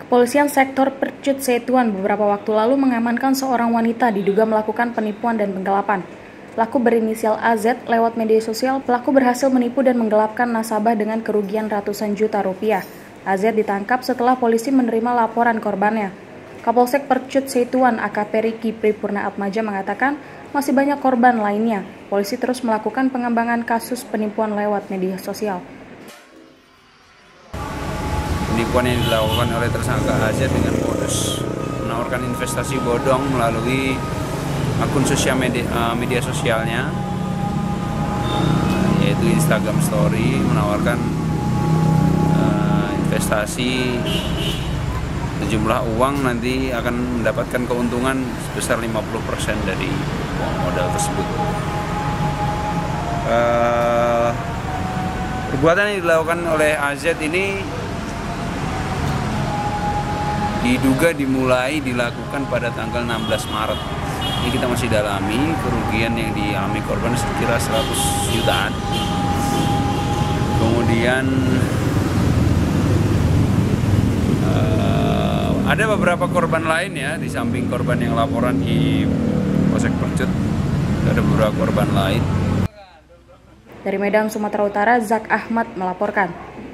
Kepolisian Sektor Percut Setuan beberapa waktu lalu mengamankan seorang wanita diduga melakukan penipuan dan penggelapan. Pelaku berinisial AZ. Lewat media sosial, pelaku berhasil menipu dan menggelapkan nasabah dengan kerugian ratusan juta rupiah. AZ ditangkap setelah polisi menerima laporan korbannya. Kapolsek Percut Setuan AKP Riki Pripurna Atmaja mengatakan masih banyak korban lainnya. Polisi terus melakukan pengembangan kasus penipuan lewat media sosial. Penipuan yang dilakukan oleh tersangka AZ dengan modus menawarkan investasi bodong melalui akun sosial media sosialnya, yaitu Instagram Story, menawarkan investasi sejumlah uang, nanti akan mendapatkan keuntungan sebesar 50% dari uang modal tersebut. Perbuatan yang dilakukan oleh AZ ini diduga dilakukan pada tanggal 16 Maret. Ini kita masih dalami, kerugian yang dialami korban sekira 100 jutaan. Kemudian ada beberapa korban lain ya, di samping korban yang laporan di Polsek Percut, ada beberapa korban lain. Dari Medan, Sumatera Utara, Zak Ahmad melaporkan.